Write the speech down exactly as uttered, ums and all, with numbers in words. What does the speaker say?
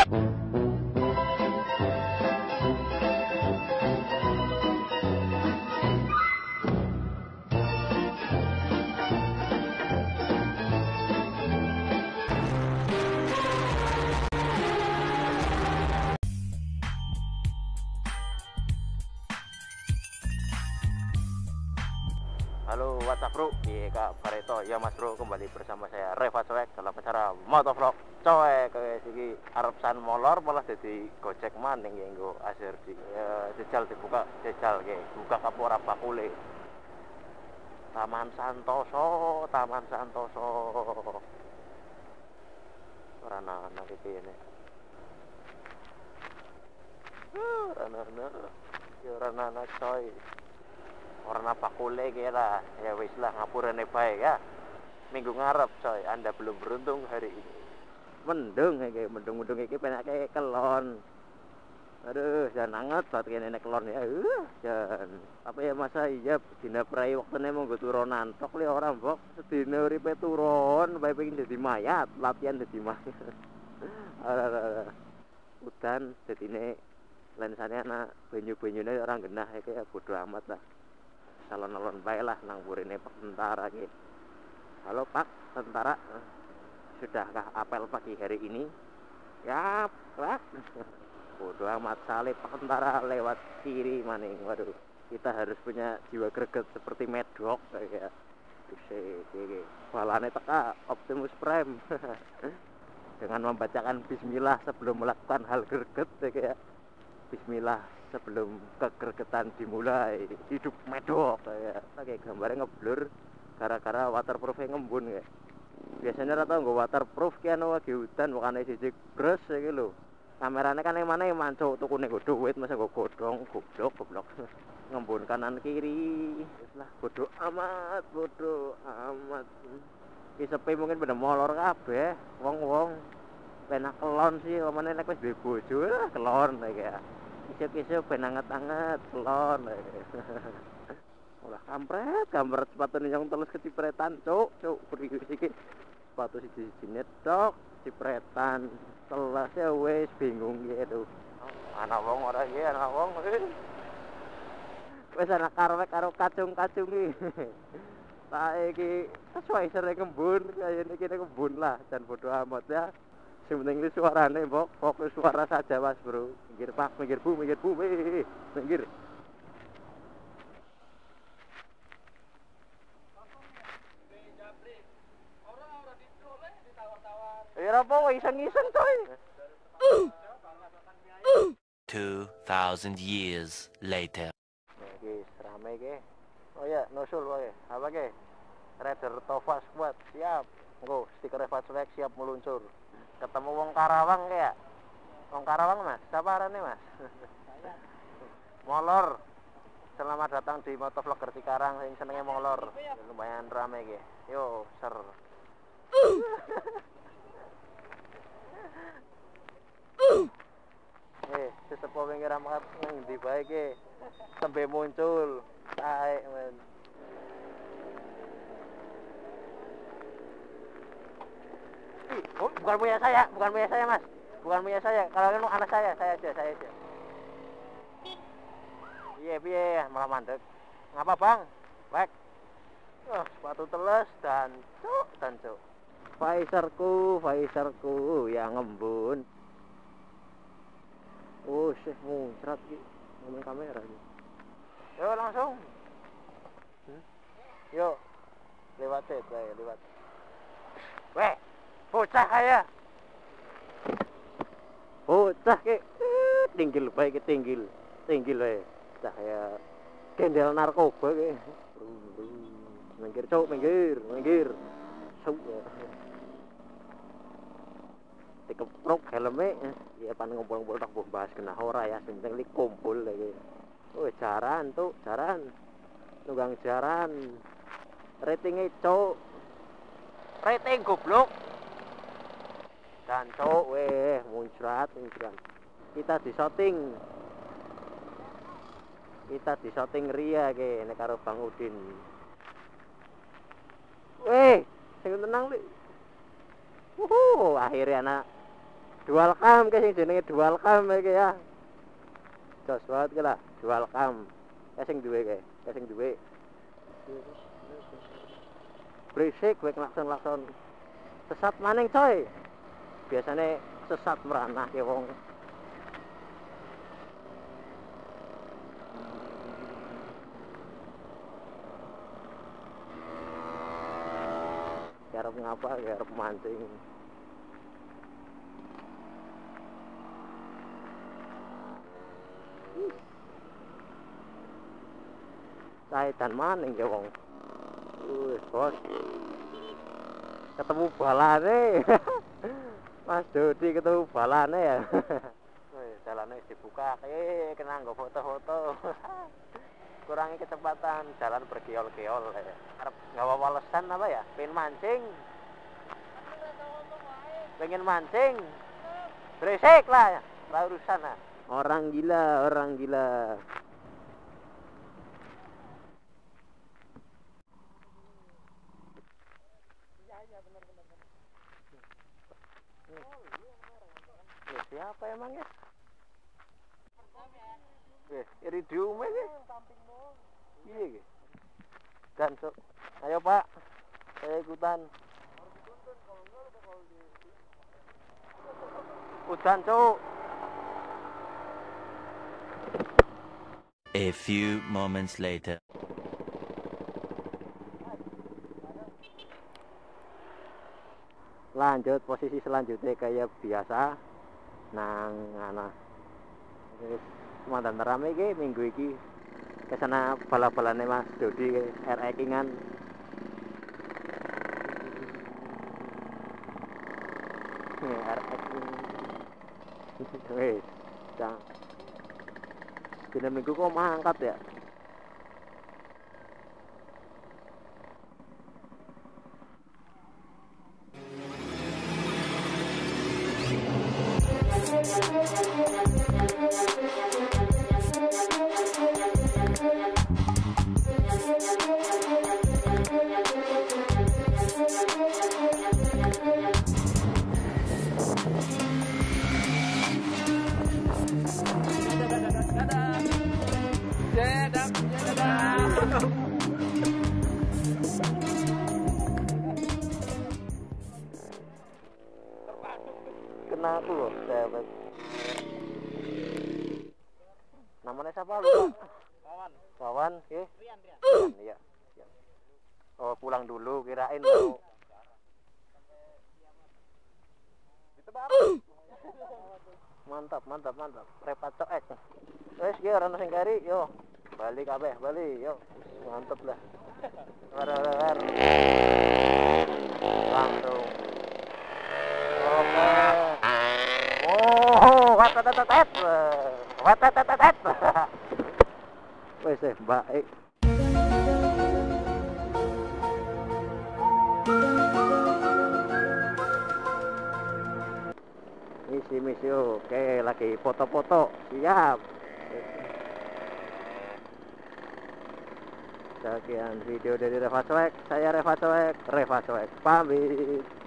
Halo, what's up bro? Iya Kak Bareto, ya mas bro, kembali bersama saya Reva Coek dalam acara Motovlog Coek. Kayak segi arep san molor malah jadi gojek maning ya nggo asir di ya, jejal dibuka jejal kayak buka kapora bakule. Taman Santoso, Taman Santoso. Ora ana iki kene. Uh, ora ana. Ya ora ana coy. Warna bakule kira ya wis lah ngapurane bae ya. Minggu ngarep coy, Anda belum beruntung hari ini. Mendung iki, mendung-mendung iki penake kelon. Aduh, jan anget banget kene nek kelon ya. Uh, jan. Apa ya masa iya dina prai waktune monggo turunan tok li ora mbok. Sedina uripe turun, bae pengen dadi mayat, latihan dadi mayat. Udan dadine lensane ana banyu-banyune ora genah iki ya bodo amat lah. Calon-calon baik lah nang burine Pak Tentara gitu. Halo Pak Tentara, sudahkah apel pagi hari ini? Ya Pak. Bodoh amat salib Pak Tentara lewat kiri maning. Waduh, kita harus punya jiwa greget seperti Medok kayak buset iki. Balane teka Optimus Prime. Dengan membacakan bismillah sebelum melakukan hal greget kayak bismillah sebelum kegregetan dimulai. Hidup Medok kayak kayak gambarnya ngeblur gara-gara waterproofnya ngembun kayak. Biasanya rata nggak waterproof ki anu lagi hutan bukannya siji bres iki lho. Kameranya kan yang mana yang mancuk tuku nego duit masa gue godong goblok goblok. Ngembun kanan kiri. Wis lah bodoh amat, bodoh amat. Ki sepi mungkin bener molor kabeh wong-wong. Penak kelon sih, omane nek wis duwe bojo lah kelon kayak. Isuk-isuk ben anget-anget kelon. Ulah kampret, kampret sepatu yang terus kecipretan, cuk, cuk, pergi iki. Sepatu siji-sijine tok, cipretan. Telasnya wis bingung gitu. Anak wong ora iki, anak wong. Wis ana karwek karo kacung-kacung iki. Saiki sesuai sering kembun, kaya iki kembun lah, dan bodo amat ya. Yang penting ini suaranya mbok, fokus suara saja mas bro. Minggir pak, minggir bu, minggir bu, wih, minggir. Ya apa, iseng-iseng coy. Two thousand years later. Guys, rame ke. Oh ya, nusul wae. Apa ke? Raider Tova Squad siap. Engko stiker Reva Coek siap meluncur. Ketemu wong Karawang kayak wong Karawang mas, siapa arane mas? Molor. Selamat datang di Motovlogger Cikarang yang senengnya molor. Lumayan rame ge. Yo ser. Eh, sesepuh pinggir amat nang ndi bae ge. Tembe muncul. Taek men. Oh, bukan punya saya, bukan punya saya mas, bukan punya saya. Kalau itu anak saya, saya aja, saya aja. Iya, iya, malah mandek. Ngapa bang? Baik. Oh, sepatu teles dan cuk, dan cuk. Visorku, visorku yang ngembun. Oh, sih muncrat ki, ngomong kamera ki. Yo langsung. Hmm? Yo, lewat saya, lewat. Weh. Bocah kaya. Bocah ke tinggil bae ke tinggil. Tinggil wae. Cahaya gendel narkoba ke. Minggir cuk, minggir, minggir. Sok. Dikeprok helme ya pan ngumpul-ngumpul tak mbok bahas kena ora ya, sing penting li kumpul lagi. Oh, jaran tuh, jaran. Tunggang jaran. Ratingnya cuk. Rating goblok. Dan cok weh muncrat muncrat. Kita di shooting. Kita di shooting ria ke nek karo Bang Udin. Weh, sing tenang li. Wuhu, akhirnya anak Dual cam ke sing jenenge dual cam iki ya. Jos banget ki lah, dual cam. Ke sing duwe ke, ke sing duwe. Berisik kowe nglakson-lakson. Sesat maning coy. Biasane sesat meranah ya wong. Garap ngapa, garap mancing. Saya dan maning ya wong. Wih, bos. Ketemu balane. Mas Dodi ketemu balane ya. Wih, jalannya dibuka. Eh, kena nggo foto-foto. Kurangi kecepatan, jalan bergeol-geol ya. Arep nggawa walesan apa ya? Pengen mancing. Pengen mancing. Berisik lah, lah urusan lah. Orang gila, orang gila. Ya, siapa emang ya? Eh, iridium aja. Iya, gitu. Dan so, ayo Pak, saya ikutan. Udan cuk. A few moments later. Lanjut posisi selanjutnya kayak biasa nang ana wis mandan rame iki minggu iki kesana bala-balane Mas Dodi R X-ingan R X wis cang dina minggu kok mangkat ya. Kena aku loh, sahabat. Namanya siapa lu? Kawan. Kawan, eh? Rian, Rian. Iya. Oh, pulang dulu kirain mau. Mantap, mantap, mantap. Repat coek. Wes ki ora ono sing kari, yo. Balik kabeh, balik, yo. Mantap lah. War war war. Langsung. Oke. Oh, watatatat. Watatatat. Wes eh, baik. Misi misi oke, lagi foto-foto. Siap. Sekian video dari Reva Cuek. Saya Reva Cuek. Reva Cuek pamit.